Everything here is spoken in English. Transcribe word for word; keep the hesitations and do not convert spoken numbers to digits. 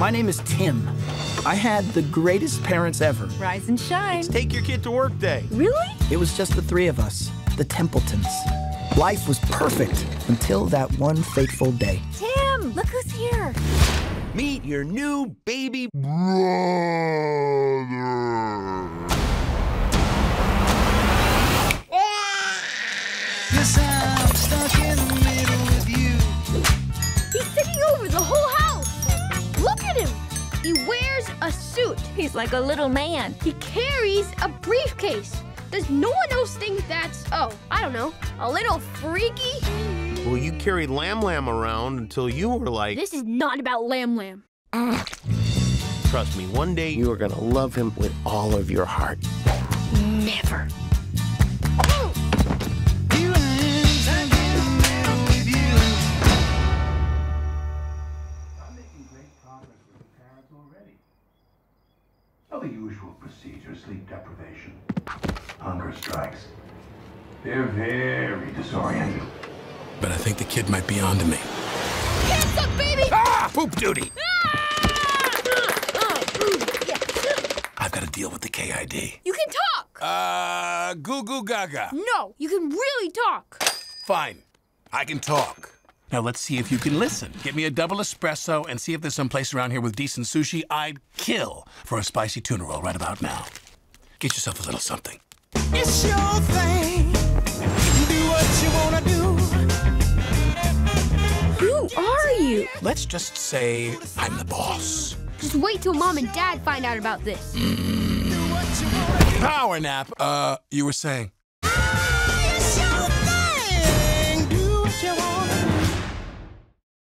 My name is Tim. I had the greatest parents ever. Rise and shine. It's take your kid to work day. Really? It was just the three of us, the Templetons. Life was perfect until that one fateful day. Tim, look who's here. Meet your new baby brother. Yes, I'm stuck in the middle with you. He's taking over the whole house. Look at him. He wears a suit. He's like a little man. He carries a briefcase. Does no one else think that's, oh, I don't know, a little freaky? Well, you carried Lamb Lamb around until you were like... This is not about Lamb Lamb. Trust me, one day you are gonna love him with all of your heart. Never. You and stuck in the middle with you. I'm making great progress with the parents already. Well, the usual procedure, sleep deprivation, hunger strikes. They're very disoriented. But I think the kid might be onto me. Hands up, baby! Ah! Poop duty! Ah! Oh, ooh, yeah. I've got to deal with the K I D. You can talk! Uh, goo goo gaga. No, you can really talk. Fine. I can talk. Now let's see if you can listen. Get me a double espresso and see if there's some place around here with decent sushi. I'd kill for a spicy tuna roll right about now. Get yourself a little something. It's your thing. Do what you wanna do. Who are you? Let's just say I'm the boss. Just wait till Mom and Dad find out about this. Power nap. Uh, you were saying?